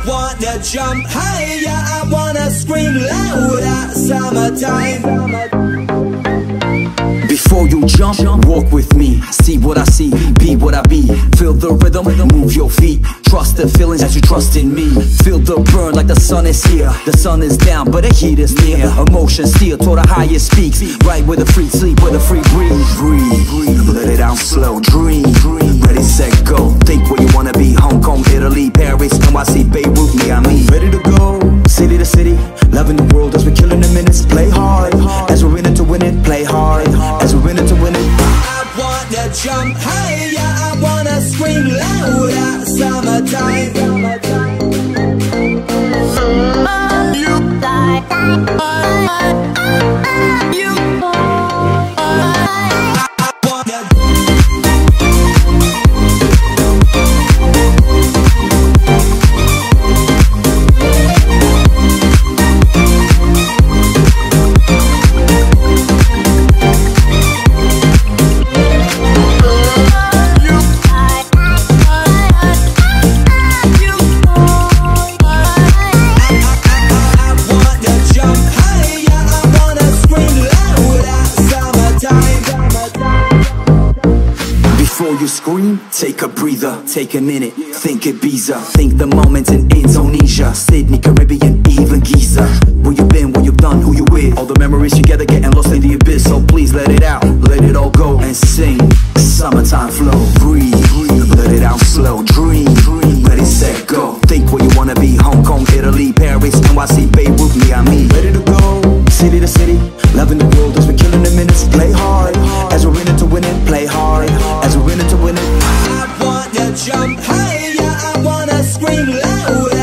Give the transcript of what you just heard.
wanna jump higher, I wanna scream louder. Summertime. Before you jump, walk with me. See what I see, be what I be. Feel the rhythm, move your feet. Trust the feelings as you trust in me. Feel the burn like the sun is here. The sun is down, but the heat is near. Emotion still toward the highest peaks. Right where the free sleep, where the free breathe. Breathe, let it out slow. Dream, ready, set, go. Think where you wanna be. Hong Kong, Italy, Paris, NYC, Beirut, Miami. Ready to go, city to city. Loving the world as we're killing the minutes. Play hard, as we're in it to win it. Play hard, as we're in it to win it. I wanna jump higher, I wanna scream louder. Summertime. Before you scream, take a breather. Take a minute, think Ibiza. Think the moment in Indonesia, Sydney, Caribbean, even Giza. Where you been, what you've done, who you with. All the memories together getting lost in the abyss. So please let it out, let it all go and sing. Summertime flow, breathe, let it out slow. Dream, ready, set, go. Think where you wanna be. Hong Kong, Italy, Paris, NYC, Beirut, Miami. Ready to go, city to city. Loving the world as we're killing the minutes. Play hard, as we're in it to win it. Play hard, as we're in it to win it. I wanna jump higher, I wanna scream louder.